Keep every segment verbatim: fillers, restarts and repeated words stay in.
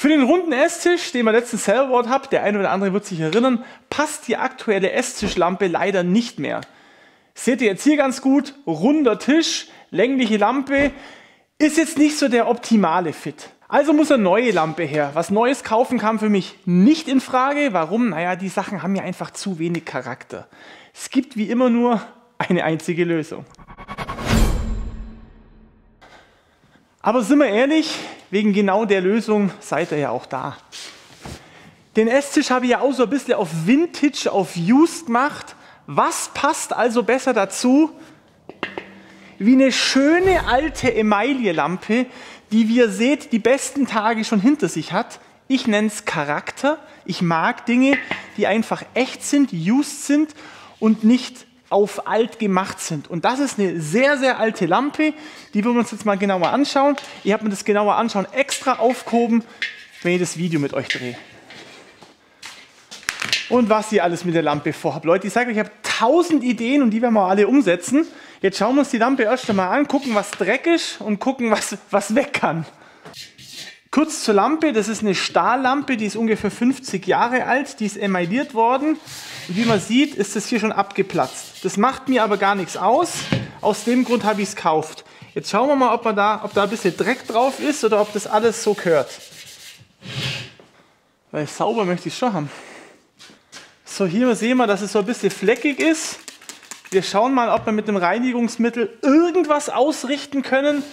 Für den runden Esstisch, den wir letztens selber gebaut haben, der eine oder andere wird sich erinnern, passt die aktuelle Esstischlampe leider nicht mehr. Seht ihr jetzt hier ganz gut, runder Tisch, längliche Lampe, ist jetzt nicht so der optimale Fit. Also muss eine neue Lampe her. Was Neues kaufen kam für mich nicht in Frage. Warum? Naja, die Sachen haben ja einfach zu wenig Charakter. Es gibt wie immer nur eine einzige Lösung. Aber sind wir ehrlich, wegen genau der Lösung seid ihr ja auch da. Den Esstisch habe ich ja auch so ein bisschen auf Vintage, auf Used gemacht. Was passt also besser dazu, wie eine schöne alte Emaille-Lampe, die, wie ihr seht, die besten Tage schon hinter sich hat. Ich nenne es Charakter. Ich mag Dinge, die einfach echt sind, used sind und nicht auf alt gemacht sind. Und das ist eine sehr, sehr alte Lampe. Die wollen wir uns jetzt mal genauer anschauen. Ich habe mir das genauer anschauen extra aufgehoben, wenn ich das Video mit euch drehe. Und was ihr alles mit der Lampe vorhabt. Leute, ich sage euch, ich habe tausend Ideen und die werden wir alle umsetzen. Jetzt schauen wir uns die Lampe erst einmal an, gucken, was Dreck ist und gucken, was, was weg kann. Kurz zur Lampe, das ist eine Stahllampe, die ist ungefähr fünfzig Jahre alt, die ist emailliert worden. Und wie man sieht, ist das hier schon abgeplatzt. Das macht mir aber gar nichts aus. Aus dem Grund habe ich es gekauft. Jetzt schauen wir mal, ob, man da, ob da ein bisschen Dreck drauf ist oder ob das alles so gehört. Weil sauber möchte ich es schon haben. So, hier sehen wir, dass es so ein bisschen fleckig ist. Wir schauen mal, ob wir mit dem Reinigungsmittel irgendwas ausrichten können.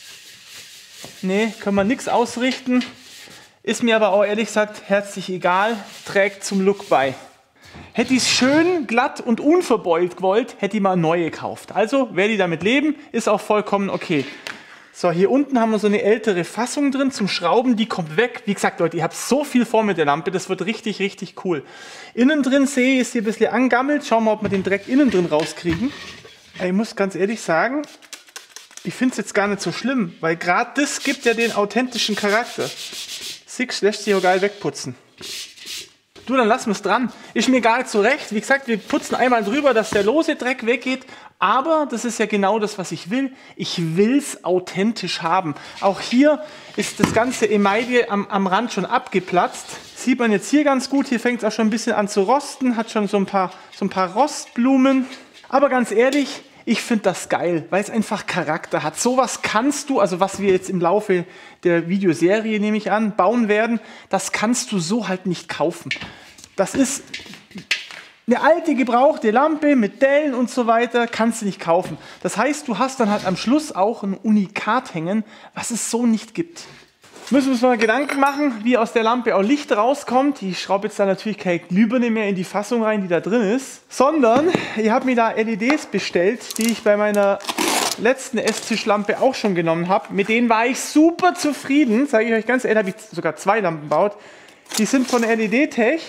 Ne, können wir nichts ausrichten. Ist mir aber auch ehrlich gesagt herzlich egal. Trägt zum Look bei. Hätte ich es schön, glatt und unverbeult gewollt, hätte ich mal eine neue gekauft. Also, werde ich damit leben, ist auch vollkommen okay. So, hier unten haben wir so eine ältere Fassung drin zum Schrauben, die kommt weg. Wie gesagt, Leute, ich habe so viel vor mit der Lampe, das wird richtig, richtig cool. Innen drin sehe ich, ist hier ein bisschen angammelt. Schauen wir mal, ob wir den Dreck innen drin rauskriegen. Ich muss ganz ehrlich sagen, ich finde es jetzt gar nicht so schlimm, weil gerade das gibt ja den authentischen Charakter. Six lässt sich auch geil wegputzen. Du, dann lassen wir es dran. Ist mir gar nicht so recht. Wie gesagt, wir putzen einmal drüber, dass der lose Dreck weggeht. Aber das ist ja genau das, was ich will. Ich will es authentisch haben. Auch hier ist das ganze Emaille am, am Rand schon abgeplatzt. Sieht man jetzt hier ganz gut. Hier fängt es auch schon ein bisschen an zu rosten. Hat schon so ein paar, so ein paar Rostblumen. Aber ganz ehrlich, ich finde das geil, weil es einfach Charakter hat. Sowas kannst du, also was wir jetzt im Laufe der Videoserie, nehme ich an, bauen werden, das kannst du so halt nicht kaufen. Das ist eine alte gebrauchte Lampe mit Dellen und so weiter, kannst du nicht kaufen. Das heißt, du hast dann halt am Schluss auch ein Unikat hängen, was es so nicht gibt. Müssen wir uns mal Gedanken machen, wie aus der Lampe auch Licht rauskommt. Ich schraube jetzt da natürlich keine Glühbirne mehr in die Fassung rein, die da drin ist. Sondern, ich habe mir da L E Ds bestellt, die ich bei meiner letzten Esstischlampe auch schon genommen habe. Mit denen war ich super zufrieden. Sage ich euch ganz ehrlich, habe ich sogar zwei Lampen gebaut. Die sind von L E D Tech.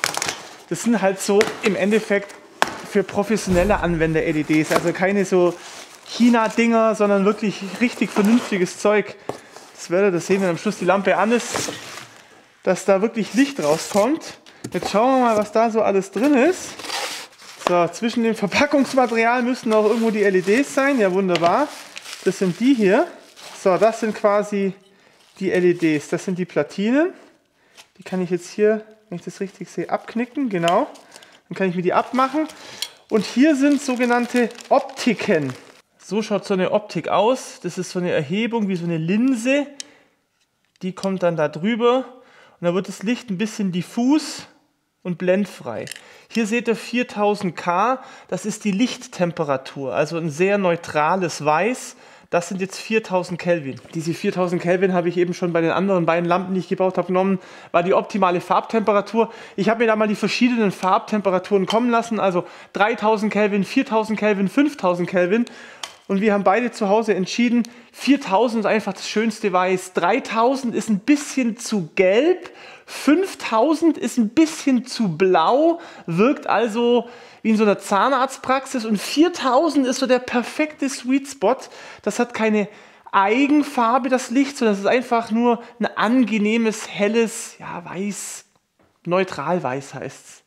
Das sind halt so im Endeffekt für professionelle Anwender L E Ds. Also keine so China-Dinger, sondern wirklich richtig vernünftiges Zeug. Das werdet ihr sehen, wenn am Schluss die Lampe an ist, dass da wirklich Licht rauskommt. Jetzt schauen wir mal, was da so alles drin ist. So, zwischen dem Verpackungsmaterial müssen auch irgendwo die L E Ds sein. Ja, wunderbar. Das sind die hier. So, das sind quasi die L E Ds. Das sind die Platinen. Die kann ich jetzt hier, wenn ich das richtig sehe, abknicken. Genau. Dann kann ich mir die abmachen. Und hier sind sogenannte Optiken. So schaut so eine Optik aus. Das ist so eine Erhebung wie so eine Linse. Die kommt dann da drüber. Und da wird das Licht ein bisschen diffus und blendfrei. Hier seht ihr viertausend K. Das ist die Lichttemperatur. Also ein sehr neutrales Weiß. Das sind jetzt viertausend Kelvin. Diese viertausend Kelvin habe ich eben schon bei den anderen beiden Lampen, die ich gebaut habe, genommen. War die optimale Farbtemperatur. Ich habe mir da mal die verschiedenen Farbtemperaturen kommen lassen. Also dreitausend Kelvin, viertausend Kelvin, fünftausend Kelvin. Und wir haben beide zu Hause entschieden, viertausend ist einfach das schönste Weiß. dreitausend ist ein bisschen zu gelb. fünftausend ist ein bisschen zu blau. Wirkt also wie in so einer Zahnarztpraxis. Und viertausend ist so der perfekte Sweet Spot. Das hat keine Eigenfarbe, das Licht, sondern es ist einfach nur ein angenehmes, helles, ja, Weiß. Neutral weiß heißt es.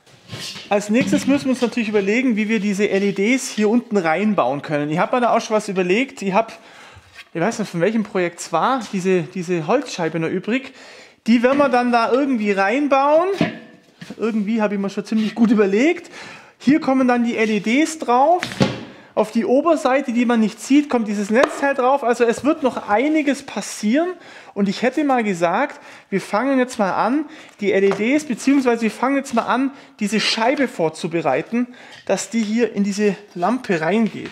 Als nächstes müssen wir uns natürlich überlegen, wie wir diese L E Ds hier unten reinbauen können. Ich habe mir da auch schon was überlegt. Ich habe, ich weiß nicht, von welchem Projekt es war, diese, diese Holzscheibe noch übrig. Die werden wir dann da irgendwie reinbauen. Irgendwie habe ich mir schon ziemlich gut überlegt. Hier kommen dann die L E Ds drauf. Auf die Oberseite, die man nicht sieht, kommt dieses Netzteil drauf. Also es wird noch einiges passieren. Und ich hätte mal gesagt, wir fangen jetzt mal an, die L E Ds, beziehungsweise wir fangen jetzt mal an, diese Scheibe vorzubereiten, dass die hier in diese Lampe reingeht.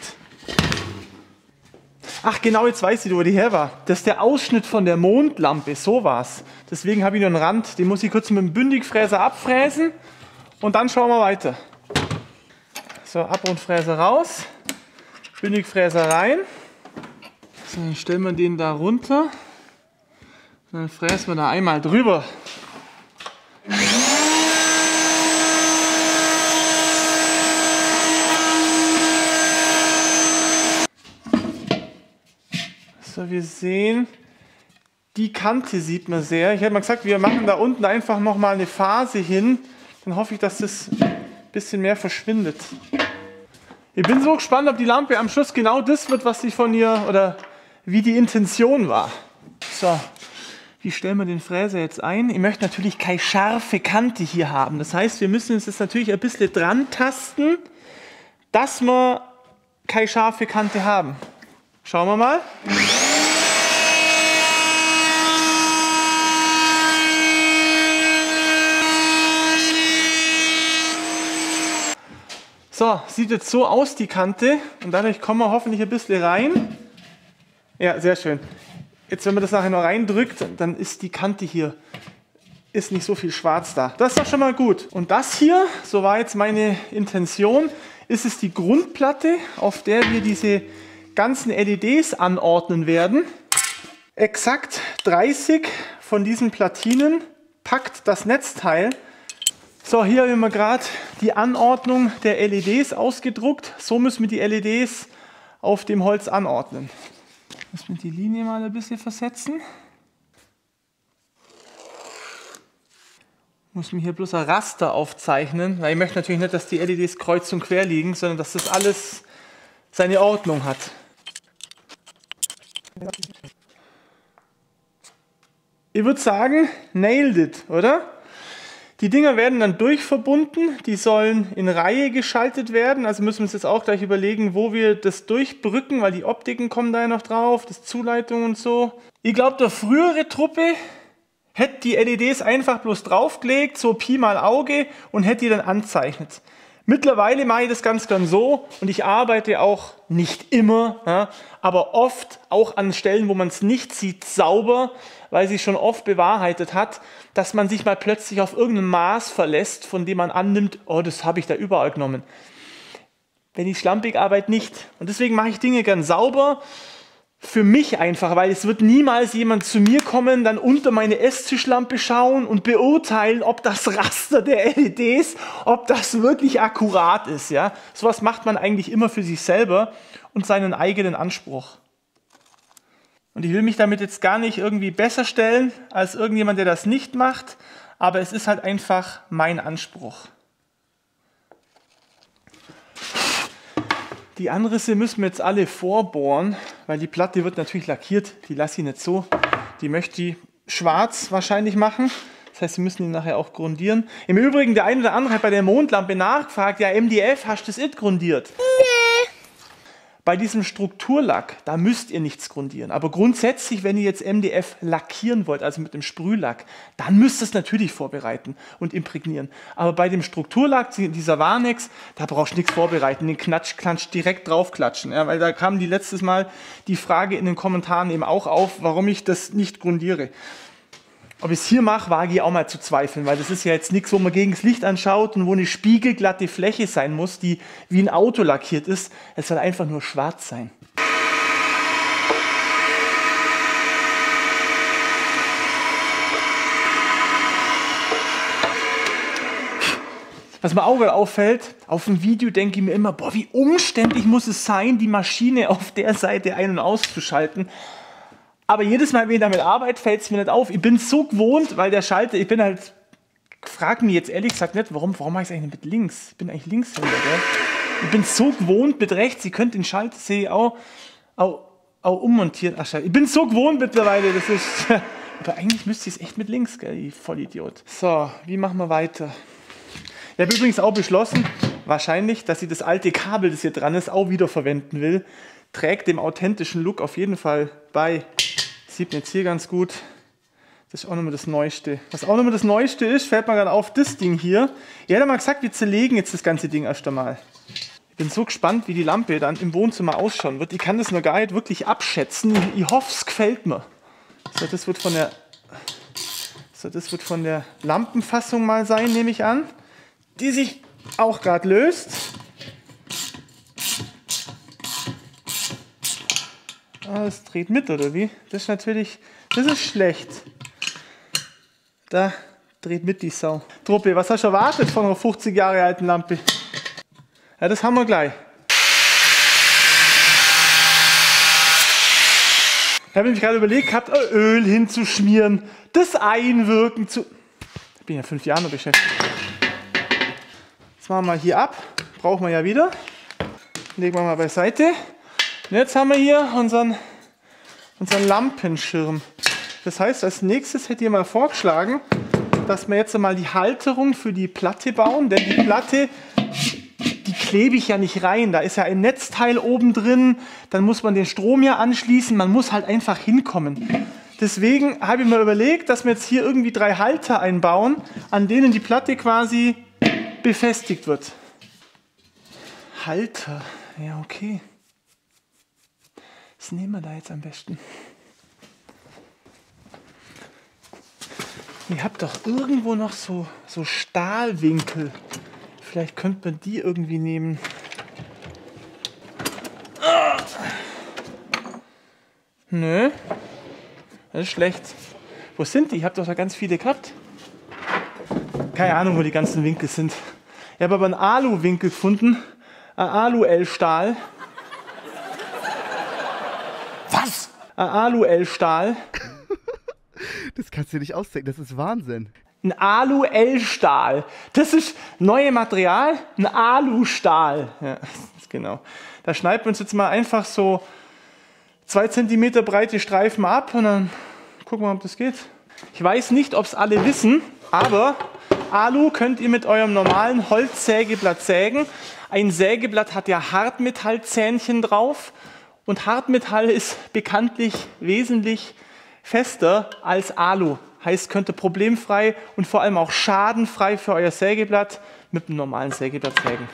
Ach genau, jetzt weiß ich, wo die her war. Das ist der Ausschnitt von der Mondlampe, so war's. Deswegen habe ich nur einen Rand, den muss ich kurz mit dem Bündigfräser abfräsen und dann schauen wir weiter. So, Abrundfräser raus, Bündigfräser rein. So, dann stellen wir den da runter. Dann fräsen wir da einmal drüber. So, wir sehen, die Kante sieht man sehr. Ich hätte mal gesagt, wir machen da unten einfach nochmal eine Phase hin. Dann hoffe ich, dass das ein bisschen mehr verschwindet. Ich bin so gespannt, ob die Lampe am Schluss genau das wird, was ich von ihr, oder wie die Intention war. So, wie stellen wir den Fräser jetzt ein? Ich möchte natürlich keine scharfe Kante hier haben. Das heißt, wir müssen uns jetzt natürlich ein bisschen dran tasten, dass wir keine scharfe Kante haben. Schauen wir mal. So, sieht jetzt so aus, die Kante. Und dadurch kommen wir hoffentlich ein bisschen rein. Ja, sehr schön. Jetzt, wenn man das nachher noch reindrückt, dann ist die Kante hier, ist nicht so viel schwarz da. Das ist doch schon mal gut. Und das hier, so war jetzt meine Intention, ist es die Grundplatte, auf der wir diese ganzen L E Ds anordnen werden. Exakt dreißig von diesen Platinen packt das Netzteil. So, hier haben wir gerade die Anordnung der L E Ds ausgedruckt. So müssen wir die L E Ds auf dem Holz anordnen. Müssen wir die Linie mal ein bisschen versetzen. Muss mir hier bloß ein Raster aufzeichnen, weil ich möchte natürlich nicht, dass die L E Ds kreuz und quer liegen, sondern dass das alles seine Ordnung hat. Ich würde sagen, nailed it, oder? Die Dinger werden dann durchverbunden, die sollen in Reihe geschaltet werden, also müssen wir uns jetzt auch gleich überlegen, wo wir das durchbrücken, weil die Optiken kommen da ja noch drauf, das Zuleitung und so. Ich glaube, der frühere Truppe hätte die L E Ds einfach bloß draufgelegt, so Pi mal Auge, und hätte die dann anzeichnet. Mittlerweile mache ich das ganz gern so, und ich arbeite auch nicht immer, ja, aber oft auch an Stellen, wo man es nicht sieht, sauber, weil sich schon oft bewahrheitet hat, dass man sich mal plötzlich auf irgendein Maß verlässt, von dem man annimmt, oh, das habe ich da überall genommen. Wenn ich schlampig arbeite, nicht. Und deswegen mache ich Dinge gern sauber, für mich einfach, weil es wird niemals jemand zu mir kommen, dann unter meine Esstischlampe schauen und beurteilen, ob das Raster der L E Ds, ob das wirklich akkurat ist. Ja? Sowas macht man eigentlich immer für sich selber und seinen eigenen Anspruch. Und ich will mich damit jetzt gar nicht irgendwie besser stellen als irgendjemand, der das nicht macht, aber es ist halt einfach mein Anspruch. Die Anrisse müssen wir jetzt alle vorbohren, weil die Platte wird natürlich lackiert. Die lasse ich nicht so. Die möchte ich schwarz wahrscheinlich machen. Das heißt, wir müssen die nachher auch grundieren. Im Übrigen, der eine oder andere hat bei der Mondlampe nachgefragt, ja, M D F, hast du das it grundiert? Nee. Bei diesem Strukturlack, da müsst ihr nichts grundieren. Aber grundsätzlich, wenn ihr jetzt M D F lackieren wollt, also mit dem Sprühlack, dann müsst ihr es natürlich vorbereiten und imprägnieren. Aber bei dem Strukturlack, dieser Varnex, da brauchst du nichts vorbereiten. Den Klatsch, Klatsch direkt draufklatschen. Ja, weil da kam die letztes Mal die Frage in den Kommentaren eben auch auf, warum ich das nicht grundiere. Ob ich es hier mache, wage ich auch mal zu zweifeln, weil das ist ja jetzt nichts, wo man gegen das Licht anschaut und wo eine spiegelglatte Fläche sein muss, die wie ein Auto lackiert ist. Es soll einfach nur schwarz sein. Was mir auch auffällt, auf dem Video denke ich mir immer, boah, wie umständlich muss es sein, die Maschine auf der Seite ein- und auszuschalten. Aber jedes Mal, wenn ich damit arbeite, fällt es mir nicht auf. Ich bin so gewohnt, weil der Schalter, ich bin halt, frag mich jetzt ehrlich gesagt nicht, warum, warum mache ich es eigentlich mit links? Ich bin eigentlich Linkshänder, gell? Ich bin so gewohnt mit rechts, ich könnte den Schalter, sehe ich auch, auch, auch ummontieren. Ach, ich bin so gewohnt mittlerweile, das ist, Aber eigentlich müsste ich es echt mit links, gell, ich Vollidiot. So, wie machen wir weiter? Ich habe übrigens auch beschlossen, wahrscheinlich, dass ich das alte Kabel, das hier dran ist, auch wieder verwenden will. Trägt dem authentischen Look auf jeden Fall bei. Sieht man jetzt hier ganz gut. Das ist auch nochmal das Neueste. Was auch nochmal das Neueste ist, fällt mir gerade auf, das Ding hier. Ich hätte mal gesagt, wir zerlegen jetzt das ganze Ding erst einmal. Ich bin so gespannt, wie die Lampe dann im Wohnzimmer ausschauen wird. Ich kann das noch gar nicht wirklich abschätzen. Ich, ich hoffe, es gefällt mir. So, das wird von der, so, das wird von der Lampenfassung mal sein, nehme ich an. Die sich auch gerade löst. Ah, es dreht mit, oder wie? Das ist natürlich, das ist schlecht. Da dreht mit die Sau. Truppe, was hast du erwartet von einer fünfzig Jahre alten Lampe? Ja, das haben wir gleich. Ich habe mich gerade überlegt gehabt, Öl hinzuschmieren, das einwirken zu... Ich bin ja fünf Jahre noch beschäftigt. Das machen wir mal hier ab. Brauchen wir ja wieder. Legen wir mal beiseite. Und jetzt haben wir hier unseren, unseren Lampenschirm. Das heißt, als nächstes hätte ich mal vorgeschlagen, dass wir jetzt mal die Halterung für die Platte bauen, denn die Platte, die klebe ich ja nicht rein. Da ist ja ein Netzteil oben drin, dann muss man den Strom ja anschließen, man muss halt einfach hinkommen. Deswegen habe ich mir überlegt, dass wir jetzt hier irgendwie drei Halter einbauen, an denen die Platte quasi befestigt wird. Halter, ja okay. Was nehmen wir da jetzt am besten? Ihr habt doch irgendwo noch so, so Stahlwinkel. Vielleicht könnte man die irgendwie nehmen. Ah. Nö. Das ist schlecht. Wo sind die? Ich habe doch da ganz viele gehabt. Keine Ahnung, wo die ganzen Winkel sind. Ich habe aber einen Alu-Winkel gefunden. Ein Alu-L-Stahl. Was? Ein Alu-L-Stahl. Das kannst du dir nicht ausdenken, das ist Wahnsinn. Ein Alu-L-Stahl. Das ist neue Material, ein Alu-Stahl. Ja, genau. Da schneiden wir uns jetzt mal einfach so zwei Zentimeter breite Streifen ab und dann gucken wir, ob das geht. Ich weiß nicht, ob es alle wissen, aber Alu könnt ihr mit eurem normalen Holzsägeblatt sägen. Ein Sägeblatt hat ja Hartmetallzähnchen drauf und Hartmetall ist bekanntlich wesentlich fester als Alu. Heißt, könnt ihr problemfrei und vor allem auch schadenfrei für euer Sägeblatt mit einem normalen Sägeblatt sägen.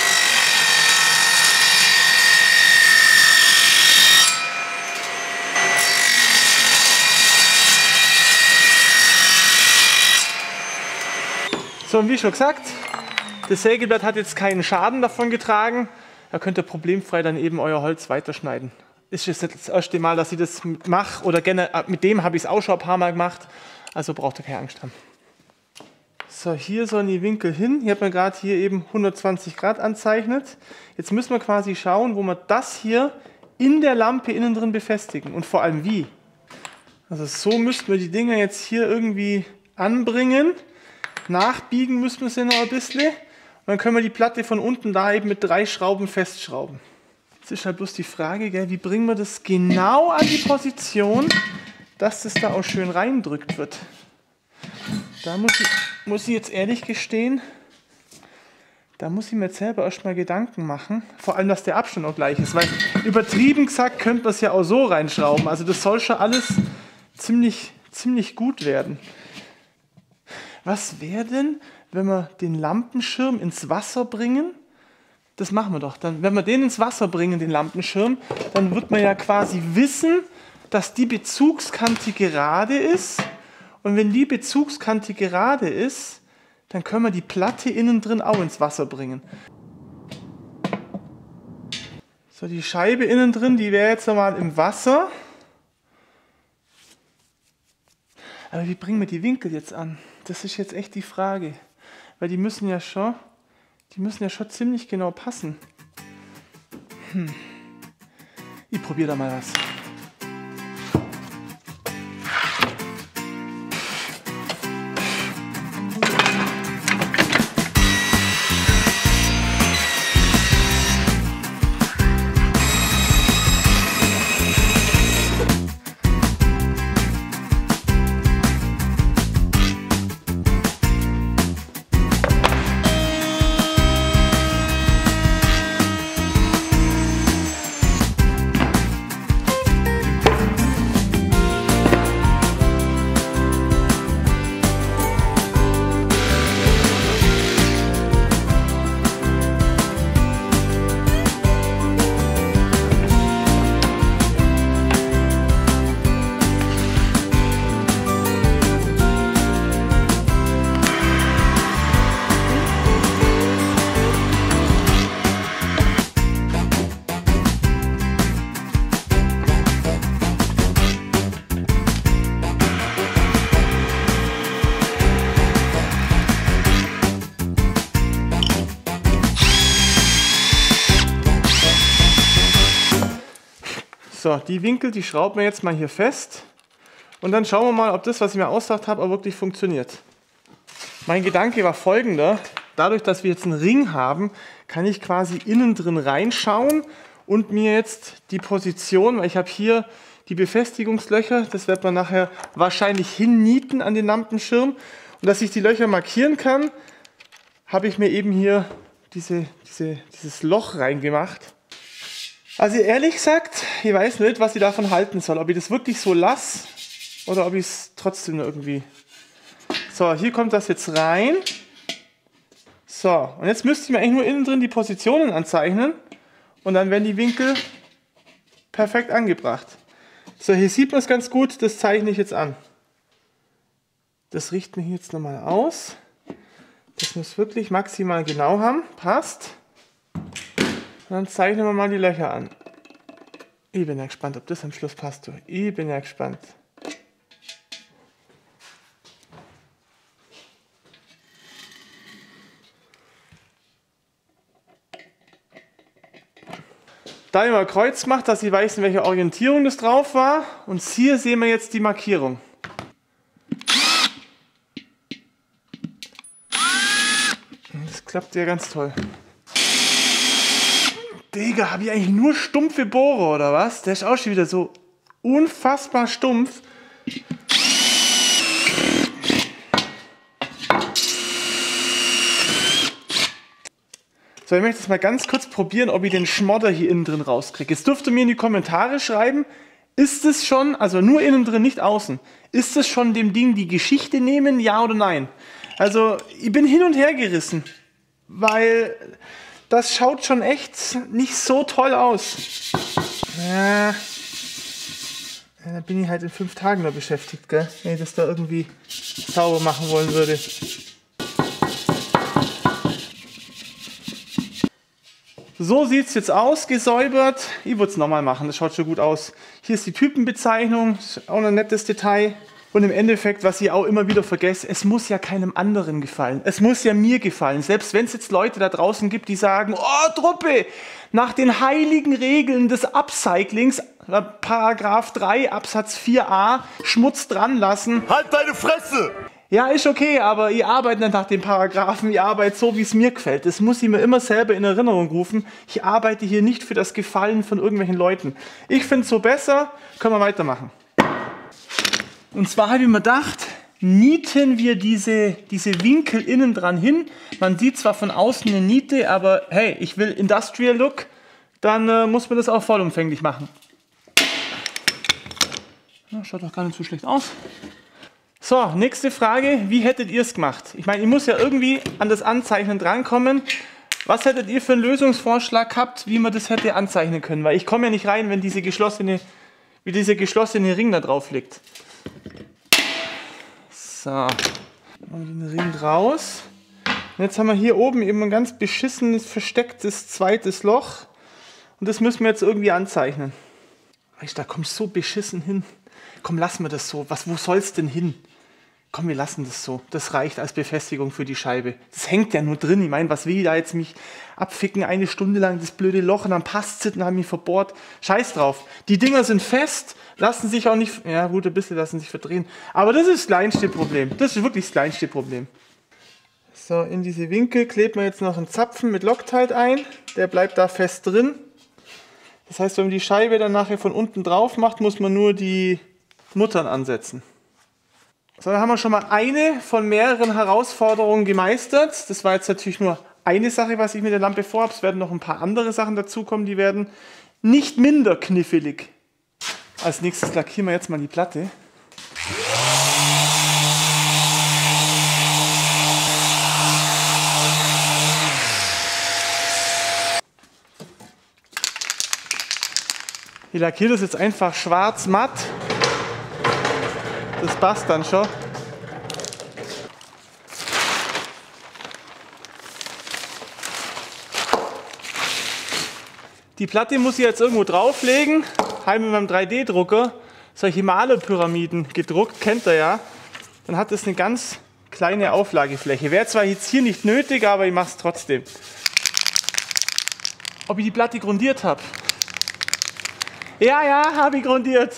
So, und wie schon gesagt, das Sägeblatt hat jetzt keinen Schaden davon getragen. Da könnt ihr problemfrei dann eben euer Holz weiterschneiden. Ist jetzt nicht das erste Mal, dass ich das mache, oder generell, mit dem habe ich es auch schon ein paar Mal gemacht, also braucht ihr keine Angst haben. So, hier sollen die Winkel hin. Ich habe mir gerade hier eben hundertzwanzig Grad anzeichnet. Jetzt müssen wir quasi schauen, wo wir das hier in der Lampe innen drin befestigen und vor allem wie. Also so müssten wir die Dinger jetzt hier irgendwie anbringen. Nachbiegen müssen wir sie noch ein bisschen. Und dann können wir die Platte von unten da eben mit drei Schrauben festschrauben. Jetzt ist halt bloß die Frage, gell, wie bringen wir das genau an die Position, dass das da auch schön reindrückt wird. Da muss ich, muss ich jetzt ehrlich gestehen, da muss ich mir jetzt selber erstmal Gedanken machen. Vor allem, dass der Abstand auch gleich ist. Weil übertrieben gesagt, könnte man es ja auch so reinschrauben. Also das soll schon alles ziemlich, ziemlich gut werden. Was wäre denn, wenn wir den Lampenschirm ins Wasser bringen? Das machen wir doch. Dann, wenn wir den ins Wasser bringen, den Lampenschirm, dann wird man ja quasi wissen, dass die Bezugskante gerade ist. Und wenn die Bezugskante gerade ist, dann können wir die Platte innen drin auch ins Wasser bringen. So, die Scheibe innen drin, die wäre jetzt nochmal im Wasser. Aber wie bringen wir die Winkel jetzt an? Das ist jetzt echt die Frage. Weil die müssen ja schon, die müssen ja schon ziemlich genau passen. Hm. Ich probiere da mal was. So, die Winkel, die schrauben wir jetzt mal hier fest. Und dann schauen wir mal, ob das, was ich mir ausgedacht habe, auch wirklich funktioniert. Mein Gedanke war folgender. Dadurch, dass wir jetzt einen Ring haben, kann ich quasi innen drin reinschauen und mir jetzt die Position, weil ich habe hier die Befestigungslöcher, das wird man nachher wahrscheinlich hinnieten an den Lampenschirm. Und dass ich die Löcher markieren kann, habe ich mir eben hier diese, diese, dieses Loch reingemacht. Also ehrlich gesagt, ich weiß nicht, was ich davon halten soll. Ob ich das wirklich so lasse oder ob ich es trotzdem irgendwie... So, hier kommt das jetzt rein. So, und jetzt müsste ich mir eigentlich nur innen drin die Positionen anzeichnen. Und dann werden die Winkel perfekt angebracht. So, hier sieht man es ganz gut, das zeichne ich jetzt an. Das richten wir jetzt nochmal aus. Das muss wirklich maximal genau haben, passt. Und dann zeichnen wir mal die Löcher an. Ich bin ja gespannt, ob das am Schluss passt. Ich bin ja gespannt. Da ich mal ein Kreuz macht, dass ich weiß, in welcher Orientierung das drauf war. Und hier sehen wir jetzt die Markierung. Das klappt ja ganz toll. Digga, habe ich eigentlich nur stumpfe Bohrer oder was? Der ist auch schon wieder so unfassbar stumpf. So, ich möchte jetzt mal ganz kurz probieren, ob ich den Schmodder hier innen drin rauskriege. Jetzt dürft ihr mir in die Kommentare schreiben, ist es schon, also nur innen drin, nicht außen, ist es schon dem Ding die Geschichte nehmen, ja oder nein? Also, ich bin hin und her gerissen, weil das schaut schon echt nicht so toll aus. Ja, da bin ich halt in fünf Tagen noch beschäftigt, gell? Wenn ich das da irgendwie sauber machen wollen würde. So sieht es jetzt aus, gesäubert. Ich würde es nochmal machen, das schaut schon gut aus. Hier ist die Typenbezeichnung, ist auch ein nettes Detail. Und im Endeffekt, was ich auch immer wieder vergesse, es muss ja keinem anderen gefallen. Es muss ja mir gefallen. Selbst wenn es jetzt Leute da draußen gibt, die sagen, oh Truppe, nach den heiligen Regeln des Upcyclings, Paragraph drei Absatz vier a, Schmutz dran lassen. Halt deine Fresse! Ja, ist okay, aber ihr arbeitet nicht nach den Paragraphen, ihr arbeitet so, wie es mir gefällt. Das muss ich mir immer selber in Erinnerung rufen. Ich arbeite hier nicht für das Gefallen von irgendwelchen Leuten. Ich finde es so besser, können wir weitermachen. Und zwar habe ich mir gedacht, nieten wir diese, diese Winkel innen dran hin. Man sieht zwar von außen eine Niete, aber hey, ich will Industrial Look, dann äh, muss man das auch vollumfänglich machen. Ja, schaut doch gar nicht so schlecht aus. So, nächste Frage, wie hättet ihr es gemacht? Ich meine, ich muss ja irgendwie an das Anzeichnen drankommen. Was hättet ihr für einen Lösungsvorschlag gehabt, wie man das hätte anzeichnen können? Weil ich komme ja nicht rein, wenn diese geschlossene, wie dieser geschlossene Ring da drauf liegt. So, machen wir den Ring raus. Und jetzt haben wir hier oben eben ein ganz beschissenes, verstecktes zweites Loch. Und das müssen wir jetzt irgendwie anzeichnen. Weißt du, da kommst du so beschissen hin. Komm, lassen wir das so. Was, wo soll's denn hin? Komm, wir lassen das so. Das reicht als Befestigung für die Scheibe. Das hängt ja nur drin. Ich meine, was will ich da jetzt mich abficken, eine Stunde lang das blöde Loch und dann passt es und haben mich verbohrt. Scheiß drauf. Die Dinger sind fest, lassen sich auch nicht, ja gut, ein bisschen lassen sich verdrehen. Aber das ist das kleinste Problem. Das ist wirklich das kleinste Problem. So, in diese Winkel klebt man jetzt noch einen Zapfen mit Loctite ein. Der bleibt da fest drin. Das heißt, wenn man die Scheibe dann nachher von unten drauf macht, muss man nur die Muttern ansetzen. So, dann haben wir schon mal eine von mehreren Herausforderungen gemeistert. Das war jetzt natürlich nur eine Sache, was ich mit der Lampe vorhabe. Es werden noch ein paar andere Sachen dazukommen, die werden nicht minder knifflig. Als nächstes lackieren wir jetzt mal die Platte. Ich lackiere das jetzt einfach schwarz matt. Das passt dann schon. Die Platte muss ich jetzt irgendwo drauflegen. Habe mit meinem drei D Drucker solche Malerpyramiden gedruckt, kennt ihr ja. Dann hat es eine ganz kleine Auflagefläche. Wäre zwar jetzt hier nicht nötig, aber ich mache es trotzdem. Ob ich die Platte grundiert habe? Ja, ja, habe ich grundiert.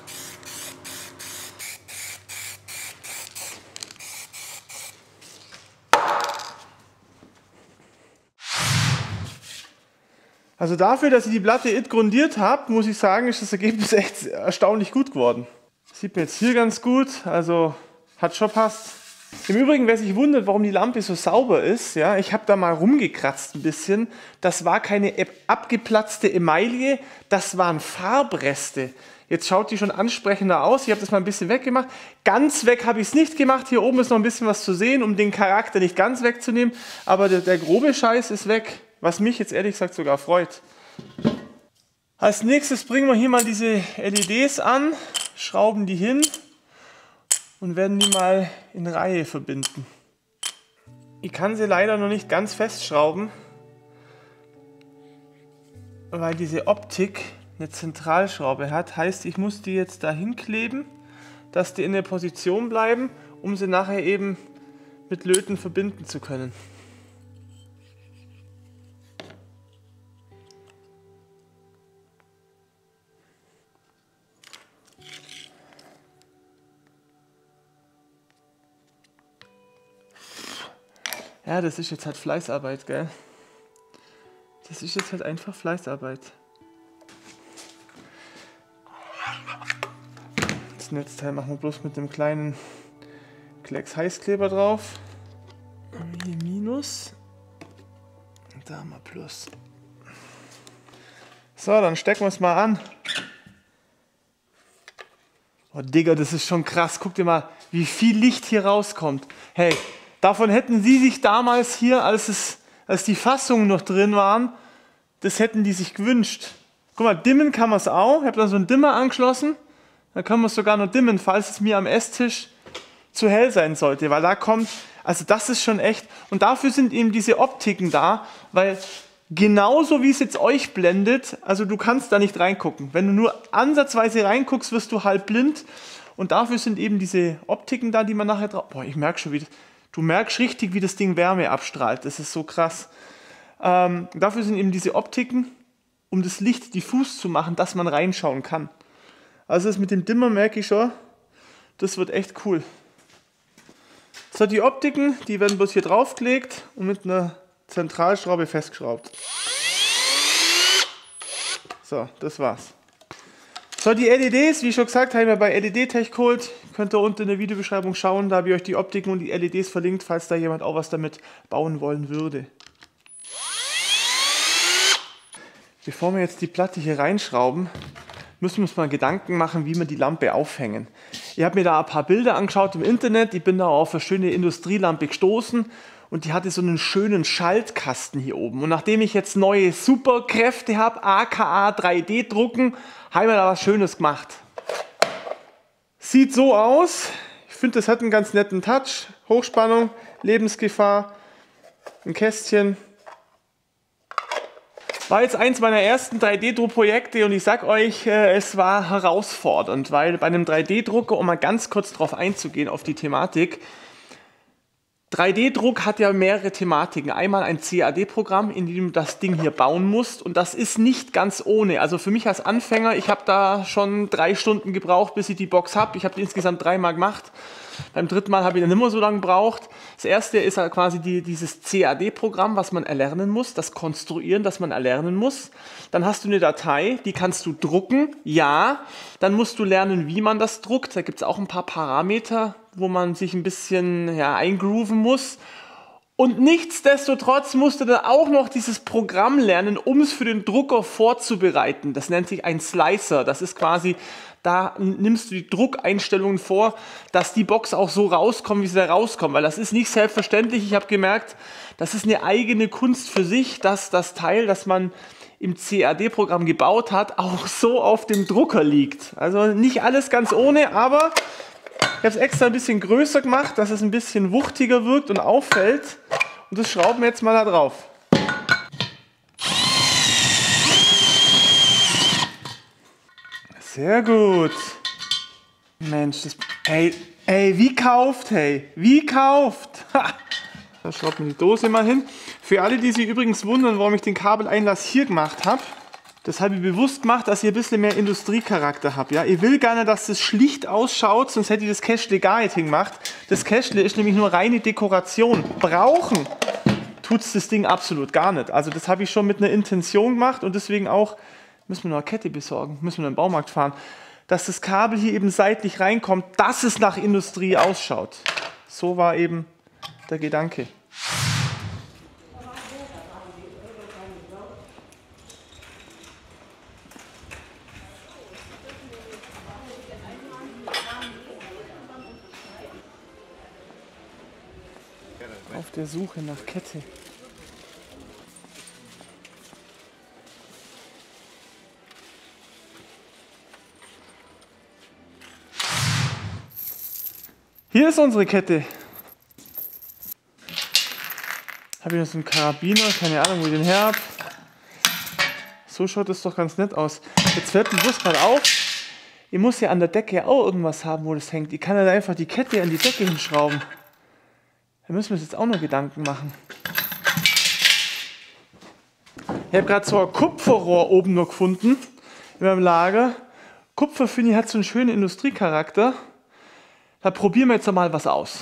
Also dafür, dass ich die Platte It grundiert habe, muss ich sagen, ist das Ergebnis echt erstaunlich gut geworden. Sieht man jetzt hier ganz gut, also hat schon passt. Im Übrigen, wer sich wundert, warum die Lampe so sauber ist, ja, ich habe da mal rumgekratzt ein bisschen. Das war keine abgeplatzte Emaille, das waren Farbreste. Jetzt schaut die schon ansprechender aus. Ich habe das mal ein bisschen weggemacht. Ganz weg habe ich es nicht gemacht. Hier oben ist noch ein bisschen was zu sehen, um den Charakter nicht ganz wegzunehmen. Aber der, der grobe Scheiß ist weg, was mich jetzt ehrlich gesagt sogar freut. Als nächstes bringen wir hier mal diese L E Ds an, schrauben die hin und werden die mal in Reihe verbinden. Ich kann sie leider noch nicht ganz festschrauben, weil diese Optik eine Zentralschraube hat. Heißt, ich muss die jetzt dahin kleben, dass die in der Position bleiben, um sie nachher eben mit Löten verbinden zu können. Ja, das ist jetzt halt Fleißarbeit, gell? Das ist jetzt halt einfach Fleißarbeit. Das Netzteil machen wir bloß mit dem kleinen Klecks Heißkleber drauf. Hier Minus. Und da haben wir Plus. So, dann stecken wir es mal an. Oh, Digga, das ist schon krass. Guck dir mal, wie viel Licht hier rauskommt. Hey, davon hätten sie sich damals hier, als, es, als die Fassungen noch drin waren, das hätten die sich gewünscht. Guck mal, dimmen kann man es auch. Ich habe da so einen Dimmer angeschlossen. Da kann man es sogar noch dimmen, falls es mir am Esstisch zu hell sein sollte. Weil da kommt, also das ist schon echt. Und dafür sind eben diese Optiken da, weil genauso wie es jetzt euch blendet, also du kannst da nicht reingucken. Wenn du nur ansatzweise reinguckst, wirst du halb blind. Und dafür sind eben diese Optiken da, die man nachher drauf... Boah, ich merke schon wieder... Du merkst richtig, wie das Ding Wärme abstrahlt. Das ist so krass. Ähm, dafür sind eben diese Optiken, um das Licht diffus zu machen, dass man reinschauen kann. Also das mit dem Dimmer merke ich schon, das wird echt cool. So, die Optiken, die werden bloß hier draufgelegt und mit einer Zentralschraube festgeschraubt. So, das war's. So, die L E Ds, wie schon gesagt, haben wir bei L E D Tech geholt. Könnt ihr unten in der Videobeschreibung schauen, da habe ich euch die Optiken und die L E Ds verlinkt, falls da jemand auch was damit bauen wollen würde. Bevor wir jetzt die Platte hier reinschrauben, müssen wir uns mal Gedanken machen, wie wir die Lampe aufhängen. Ich habe mir da ein paar Bilder angeschaut im Internet, ich bin da auf eine schöne Industrielampe gestoßen und die hatte so einen schönen Schaltkasten hier oben. Und nachdem ich jetzt neue Superkräfte habe, aka drei D drucken, haben wir da was Schönes gemacht. Sieht so aus. Ich finde, das hat einen ganz netten Touch. Hochspannung, Lebensgefahr, ein Kästchen. War jetzt eins meiner ersten drei D Druckprojekte und ich sag euch, es war herausfordernd, weil bei einem drei D Drucker, um mal ganz kurz drauf einzugehen, auf die Thematik, drei D Druck hat ja mehrere Thematiken. Einmal ein C A D Programm, in dem du das Ding hier bauen musst und das ist nicht ganz ohne. Also für mich als Anfänger, ich habe da schon drei Stunden gebraucht, bis ich die Box habe. Ich habe die insgesamt dreimal gemacht. Beim dritten Mal habe ich dann nicht mehr so lange gebraucht. Das erste ist halt quasi die, dieses C A D Programm, was man erlernen muss, das Konstruieren, das man erlernen muss. Dann hast du eine Datei, die kannst du drucken, ja. Dann musst du lernen, wie man das druckt. Da gibt es auch ein paar Parameter, wo man sich ein bisschen ja, eingrooven muss. Und nichtsdestotrotz musst du dann auch noch dieses Programm lernen, um es für den Drucker vorzubereiten. Das nennt sich ein Slicer. Das ist quasi, da nimmst du die Druckeinstellungen vor, dass die Box auch so rauskommt, wie sie da rauskommt. Weil das ist nicht selbstverständlich. Ich habe gemerkt, das ist eine eigene Kunst für sich, dass das Teil, das man im C A D Programm gebaut hat, auch so auf dem Drucker liegt. Also nicht alles ganz ohne, aber ich habe es extra ein bisschen größer gemacht, dass es ein bisschen wuchtiger wirkt und auffällt. Und das schrauben wir jetzt mal da drauf. Sehr gut. Mensch, das, ey, ey, wie kauft, hey, wie kauft. Ha. Da schraubt man die Dose mal hin. Für alle, die sich übrigens wundern, warum ich den Kabeleinlass hier gemacht habe. Das habe ich bewusst gemacht, dass ihr ein bisschen mehr Industriecharakter habt. Ja? Ich will gerne, dass das schlicht ausschaut, sonst hätte ich das Kästle gar nicht hingemacht. Das Kästle ist nämlich nur reine Dekoration. Brauchen tut es das Ding absolut gar nicht. Also das habe ich schon mit einer Intention gemacht und deswegen auch, müssen wir noch eine Kette besorgen, müssen wir in den Baumarkt fahren, dass das Kabel hier eben seitlich reinkommt, dass es nach Industrie ausschaut. So war eben der Gedanke. Auf der Suche nach Kette. Hier ist unsere Kette. Habe ich noch so einen Karabiner, keine Ahnung, wo ich den her habe. So schaut das doch ganz nett aus. Jetzt fällt mir bloß gerade auf, ich muss ja an der Decke auch irgendwas haben, wo das hängt. Ich kann ja da einfach die Kette an die Decke hinschrauben. Da müssen wir uns jetzt auch noch Gedanken machen. Ich habe gerade so ein Kupferrohr oben noch gefunden in meinem Lager. Kupfer, finde ich, hat so einen schönen Industriecharakter. Da probieren wir jetzt mal was aus.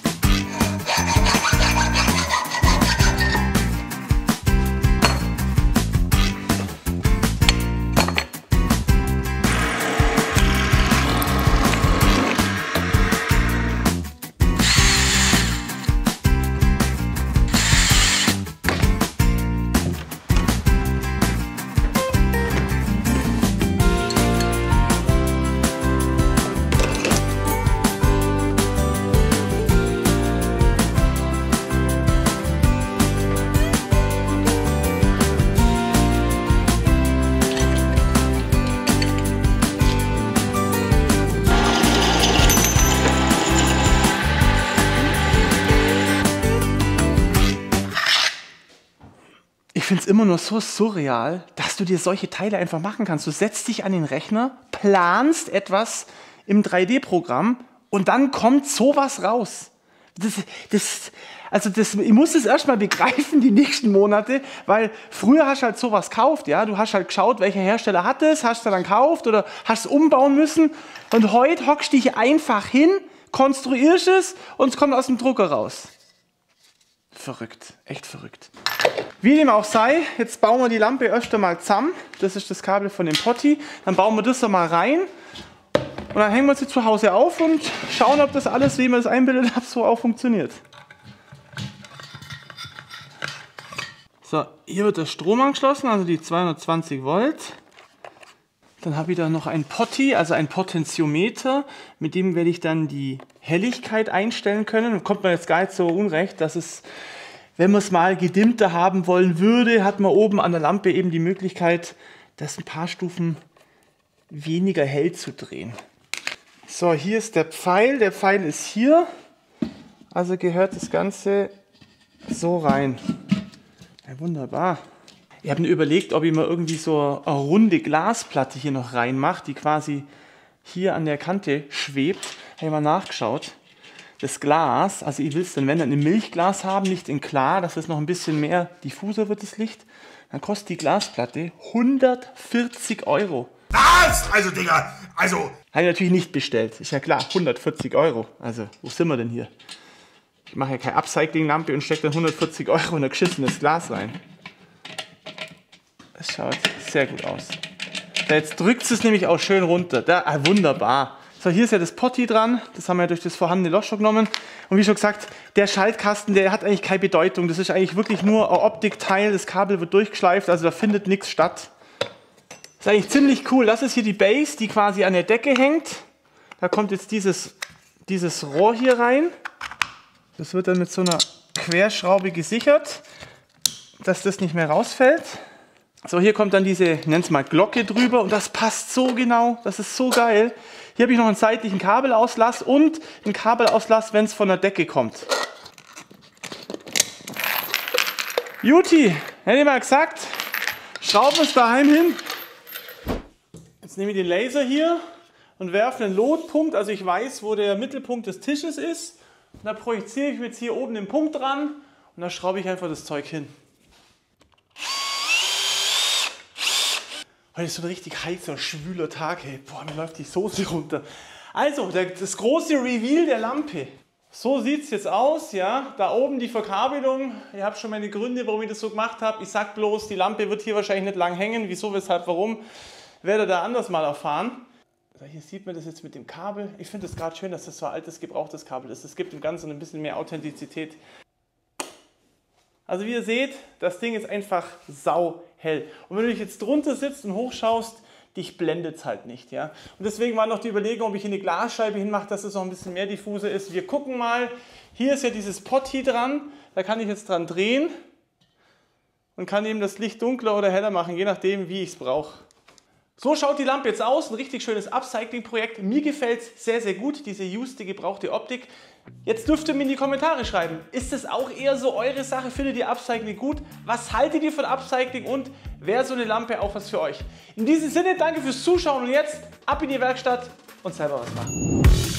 Ich finde es immer nur so surreal, dass du dir solche Teile einfach machen kannst. Du setzt dich an den Rechner, planst etwas im drei D Programm und dann kommt sowas raus. Das, das, also das, ich muss es erstmal begreifen die nächsten Monate, weil früher hast du halt sowas gekauft. Ja? Du hast halt geschaut, welcher Hersteller hat es, hast du dann gekauft oder hast es umbauen müssen. Und heute hockst du dich einfach hin, konstruierst es und es kommt aus dem Drucker raus. Verrückt, echt verrückt. Wie dem auch sei, jetzt bauen wir die Lampe erst einmal zusammen. Das ist das Kabel von dem Potti. Dann bauen wir das mal rein. Und dann hängen wir sie zu Hause auf und schauen, ob das alles, wie man es einbildet hat, so auch funktioniert. So, hier wird der Strom angeschlossen, also die zweihundertzwanzig Volt. Dann habe ich da noch ein Potti, also ein Potentiometer. Mit dem werde ich dann die Helligkeit einstellen können. Da kommt man jetzt gar nicht so unrecht, dass es, wenn man es mal gedimmter haben wollen würde, hat man oben an der Lampe eben die Möglichkeit, das ein paar Stufen weniger hell zu drehen. So, hier ist der Pfeil. Der Pfeil ist hier. Also gehört das Ganze so rein. Ja, wunderbar. Ich habe mir überlegt, ob ich mal irgendwie so eine runde Glasplatte hier noch reinmache, die quasi hier an der Kante schwebt. Habe ich mal nachgeschaut. Das Glas, also ich will es dann, wenn dann, in Milchglas haben, nicht in klar, dass es noch ein bisschen mehr diffuser wird, das Licht. Dann kostet die Glasplatte hundertvierzig Euro. Was? Also, Digga, also... Habe ich natürlich nicht bestellt. Ist ja klar, hundertvierzig Euro. Also, wo sind wir denn hier? Ich mache ja keine Upcycling-Lampe und stecke dann hundertvierzig Euro in ein geschissenes Glas rein. Das schaut sehr gut aus. Da jetzt drückt es nämlich auch schön runter. Da, ah, wunderbar. So, hier ist ja das Potti dran. Das haben wir ja durch das vorhandene Loch schon genommen. Und wie schon gesagt, der Schaltkasten, der hat eigentlich keine Bedeutung. Das ist eigentlich wirklich nur ein Optikteil. Das Kabel wird durchgeschleift, also da findet nichts statt. Das ist eigentlich ziemlich cool. Das ist hier die Base, die quasi an der Decke hängt. Da kommt jetzt dieses, dieses Rohr hier rein. Das wird dann mit so einer Querschraube gesichert, dass das nicht mehr rausfällt. So, hier kommt dann diese, ich nenne es mal Glocke drüber und das passt so genau, das ist so geil. Hier habe ich noch einen seitlichen Kabelauslass und einen Kabelauslass, wenn es von der Decke kommt. Juti, hätte ich mal gesagt, schrauben wir es daheim hin. Jetzt nehme ich den Laser hier und werfe einen Lotpunkt, also ich weiß, wo der Mittelpunkt des Tisches ist. Und da projiziere ich jetzt hier oben den Punkt dran und da schraube ich einfach das Zeug hin. Heute ist so ein richtig heißer, schwüler Tag. Hey. Boah, mir läuft die Soße runter. Also, der, das große Reveal der Lampe. So sieht es jetzt aus, ja. Da oben die Verkabelung. Ihr habt schon meine Gründe, warum ich das so gemacht habe. Ich sag bloß, die Lampe wird hier wahrscheinlich nicht lang hängen. Wieso, weshalb, warum, werdet ihr da anders mal erfahren. Also hier sieht man das jetzt mit dem Kabel. Ich finde es gerade schön, dass das so ein altes, gebrauchtes Kabel ist. Das gibt dem Ganzen ein bisschen mehr Authentizität. Also wie ihr seht, das Ding ist einfach sauhell. Und wenn du dich jetzt drunter sitzt und hochschaust, dich blendet es halt nicht. Ja? Und deswegen war noch die Überlegung, ob ich hier eine Glasscheibe hinmache, dass es noch ein bisschen mehr diffuser ist. Wir gucken mal. Hier ist ja dieses Potty dran. Da kann ich jetzt dran drehen und kann eben das Licht dunkler oder heller machen, je nachdem, wie ich es brauche. So schaut die Lampe jetzt aus. Ein richtig schönes Upcycling-Projekt. Mir gefällt es sehr, sehr gut, diese used, gebrauchte Optik. Jetzt dürft ihr mir in die Kommentare schreiben, ist das auch eher so eure Sache? Findet ihr Upcycling gut? Was haltet ihr von Upcycling und wäre so eine Lampe auch was für euch? In diesem Sinne, danke fürs Zuschauen und jetzt ab in die Werkstatt und selber was machen.